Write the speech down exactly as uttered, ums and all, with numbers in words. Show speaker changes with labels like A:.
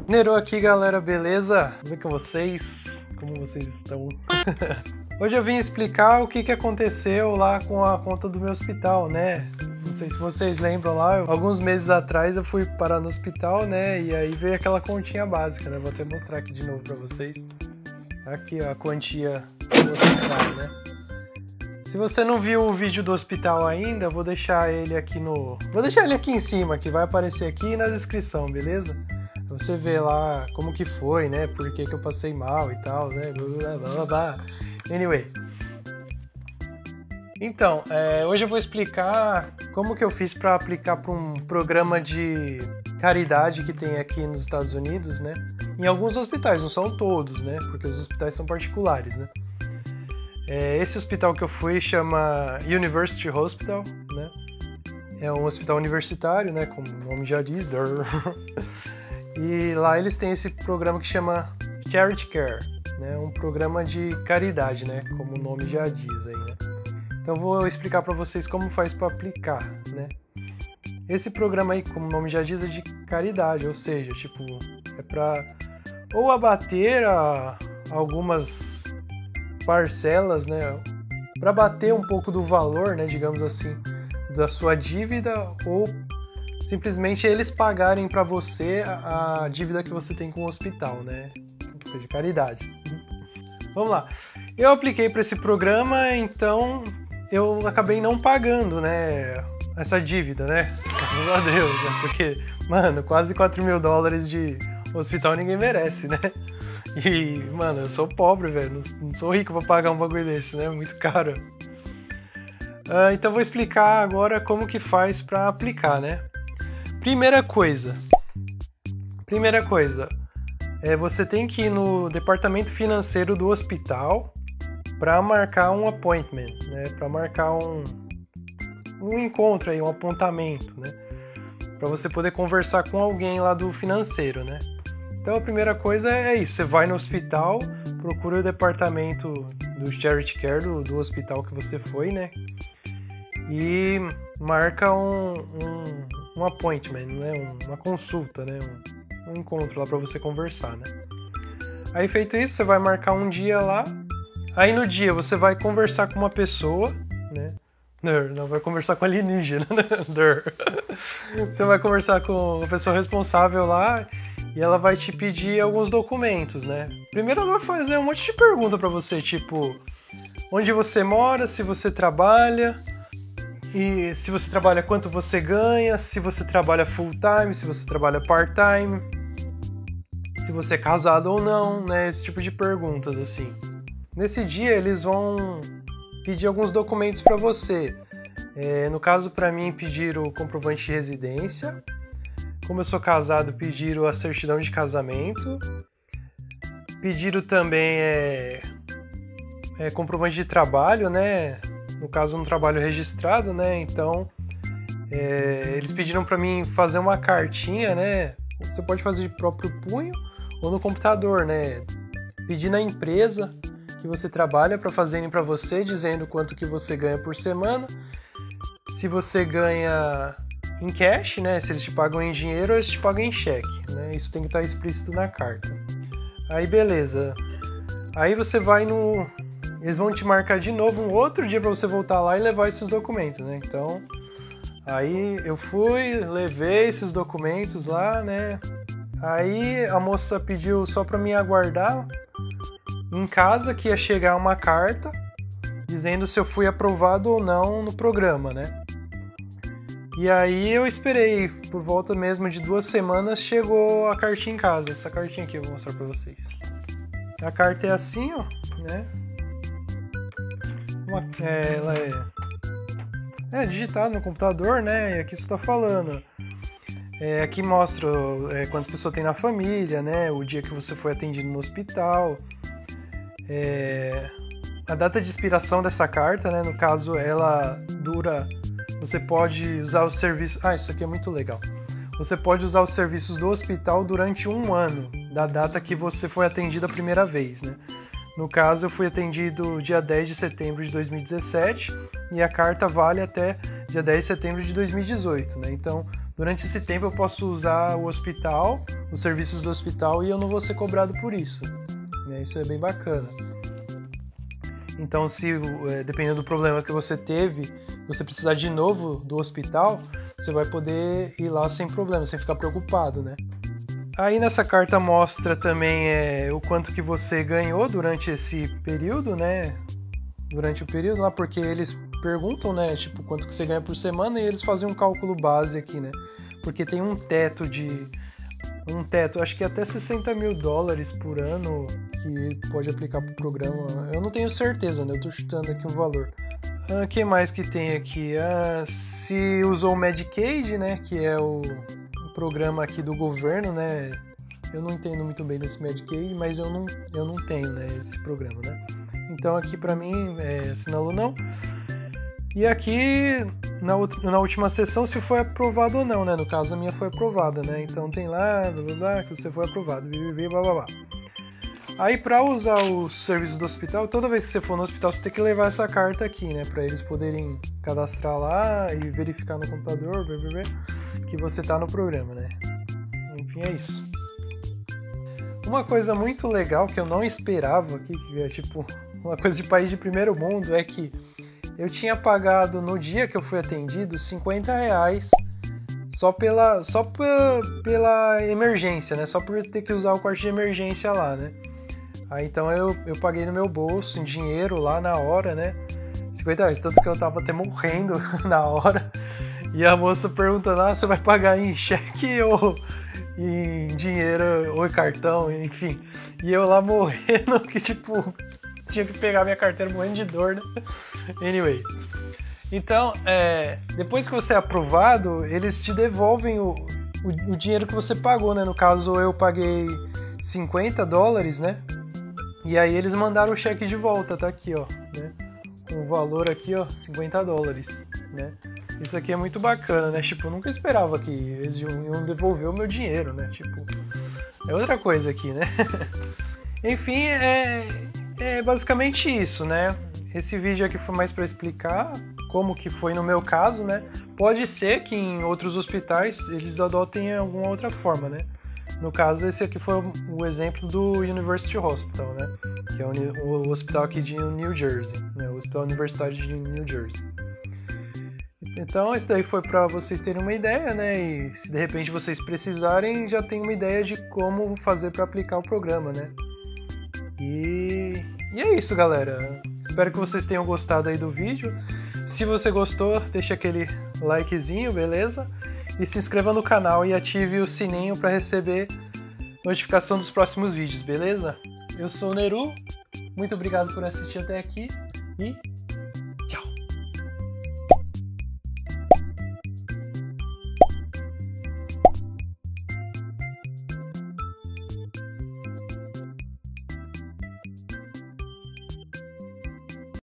A: Nero aqui, galera, beleza? Tudo bem com vocês? Como vocês estão? Hoje eu vim explicar o que, que aconteceu lá com a conta do meu hospital, né? Não sei se vocês lembram lá, eu, alguns meses atrás eu fui parar no hospital, né? E aí veio aquela continha básica, né? Vou até mostrar aqui de novo pra vocês. Aqui, ó, a quantia do hospital, né? Se você não viu o vídeo do hospital ainda, eu vou deixar ele aqui no... Vou deixar ele aqui em cima, que vai aparecer aqui na descrição, beleza? Você vê lá como que foi, né? Por que que eu passei mal e tal, né? Blá, blá, blá, blá. Anyway. Então, é, hoje eu vou explicar como que eu fiz para aplicar para um programa de caridade que tem aqui nos Estados Unidos, né? Em alguns hospitais, não são todos, né? Porque os hospitais são particulares, né? É, esse hospital que eu fui chama University Hospital, né? É um hospital universitário, né? Como o nome já diz. E lá eles têm esse programa que chama Charity Care, né? Um programa de caridade, né? Como o nome já diz aí, né? Então eu vou explicar para vocês como faz para aplicar, né? Esse programa aí, como o nome já diz, é de caridade, ou seja, tipo, é para ou abater a algumas parcelas, né? Para bater um pouco do valor, né? Digamos assim, da sua dívida, ou simplesmente eles pagarem para você a, a dívida que você tem com o hospital, né? Ou seja, caridade. Vamos lá. Eu apliquei para esse programa, então eu acabei não pagando, né? Essa dívida, né? Graças a Deus, né? Porque, mano, quase quatro mil dólares de hospital ninguém merece, né? E, mano, eu sou pobre, velho. Não, não sou rico pra pagar um bagulho desse, né? Muito caro. Uh, então vou explicar agora como que faz para aplicar, né? Primeira coisa, primeira coisa, é você tem que ir no departamento financeiro do hospital para marcar um appointment, né? Para marcar um, um encontro aí, um apontamento, né? Para você poder conversar com alguém lá do financeiro, né? Então a primeira coisa é isso, você vai no hospital, procura o departamento do Charity Care do, do hospital que você foi, né? E marca um, um um appointment, né? Uma consulta, né? Um, um encontro lá para você conversar, né? Aí feito isso, você vai marcar um dia lá. Aí no dia você vai conversar com uma pessoa, né? Não, vai conversar com alienígena, né? Você vai conversar com a pessoa responsável lá e ela vai te pedir alguns documentos, né? Primeiro ela vai fazer um monte de pergunta para você, tipo, onde você mora, se você trabalha, e se você trabalha, quanto você ganha, se você trabalha full time, se você trabalha part time, se você é casado ou não, né? Esse tipo de perguntas, assim. Nesse dia eles vão pedir alguns documentos para você. É, no caso, para mim, pediram o comprovante de residência. Como eu sou casado, pediram a certidão de casamento. Pediram também é, é, comprovante de trabalho, né? No caso, um trabalho registrado, né? Então, é, eles pediram para mim fazer uma cartinha, né? Você pode fazer de próprio punho ou no computador, né? Pedir na empresa que você trabalha para fazerem para você, dizendo quanto que você ganha por semana. Se você ganha em cash, né? Se eles te pagam em dinheiro ou eles te pagam em cheque, né? Isso tem que estar explícito na carta. Aí, beleza. Aí você vai no... Eles vão te marcar de novo um outro dia para você voltar lá e levar esses documentos, né? Então, aí eu fui, levei esses documentos lá, né? Aí a moça pediu só para mim aguardar em casa que ia chegar uma carta dizendo se eu fui aprovado ou não no programa, né? E aí eu esperei, por volta mesmo de duas semanas, chegou a cartinha em casa. Essa cartinha aqui eu vou mostrar para vocês. A carta é assim, ó, né? Uma, é, ela é, é digitada no computador, né? E aqui isso está falando. É, aqui mostra é, quantas pessoas tem na família, né? O dia que você foi atendido no hospital. É, a data de expiração dessa carta, né? No caso, ela dura... Você pode usar os serviços... Ah, isso aqui é muito legal. Você pode usar os serviços do hospital durante um ano, da data que você foi atendido a primeira vez, né? No caso, eu fui atendido dia dez de setembro de dois mil e dezessete e a carta vale até dia dez de setembro de dois mil e dezoito, né? Então, durante esse tempo eu posso usar o hospital, os serviços do hospital, e eu não vou ser cobrado por isso. Né? Isso é bem bacana. Então, se dependendo do problema que você teve, você precisar de novo do hospital, você vai poder ir lá sem problema, sem ficar preocupado, né? Aí nessa carta mostra também é, o quanto que você ganhou durante esse período, né? Durante o período lá, porque eles perguntam, né? Tipo, quanto que você ganha por semana, e eles fazem um cálculo base aqui, né? Porque tem um teto de... Um teto, acho que até sessenta mil dólares por ano que pode aplicar para o programa. Eu não tenho certeza, né? Eu tô chutando aqui um valor. O ah, que mais que tem aqui? Ah, se usou o Medicaid, né? Que é o... programa aqui do governo, né? Eu não entendo muito bem desse Medicaid, mas eu não, eu não tenho, né, esse programa, né? Então aqui pra mim é assinalo não. E aqui na, na última sessão se foi aprovado ou não, né? No caso a minha foi aprovada, né? Então tem lá, blá, blá, blá, que você foi aprovado, blá, blá, blá. Aí pra usar o serviço do hospital, toda vez que você for no hospital você tem que levar essa carta aqui, né? Pra eles poderem cadastrar lá e verificar no computador, blá, blá, blá, que você tá no programa, né? Enfim, é isso. Uma coisa muito legal que eu não esperava aqui, que é tipo uma coisa de país de primeiro mundo, é que eu tinha pagado no dia que eu fui atendido cinquenta reais só pela, só pela, pela emergência, né? Só por ter que usar o quarto de emergência lá, né? Aí então eu, eu paguei no meu bolso, em dinheiro lá na hora, né? cinquenta reais, tanto que eu tava até morrendo na hora. E a moça perguntando, ah, você vai pagar em cheque ou em dinheiro ou em cartão, enfim. E eu lá morrendo, que tipo, tinha que pegar minha carteira morrendo de dor, né? Anyway. Então, é, depois que você é aprovado, eles te devolvem o, o, o dinheiro que você pagou, né? No caso, eu paguei cinquenta dólares, né? E aí eles mandaram o cheque de volta, tá aqui, ó, né? Com o valor aqui, ó, cinquenta dólares, né? Isso aqui é muito bacana, né? Tipo, eu nunca esperava que eles iam devolver o meu dinheiro, né? Tipo, é outra coisa aqui, né? Enfim, é, é basicamente isso, né? Esse vídeo aqui foi mais para explicar como que foi no meu caso, né? Pode ser que em outros hospitais eles adotem alguma outra forma, né? No caso, esse aqui foi o exemplo do University Hospital, né? Que é o, o hospital aqui de New Jersey, né? O Hospital Universitário de New Jersey. Então, isso daí foi para vocês terem uma ideia, né? E se de repente vocês precisarem, já tem uma ideia de como fazer para aplicar o programa, né? E... e é isso, galera. Espero que vocês tenham gostado aí do vídeo. Se você gostou, deixa aquele likezinho, beleza? E se inscreva no canal e ative o sininho para receber notificação dos próximos vídeos, beleza? Eu sou o Neru, muito obrigado por assistir até aqui e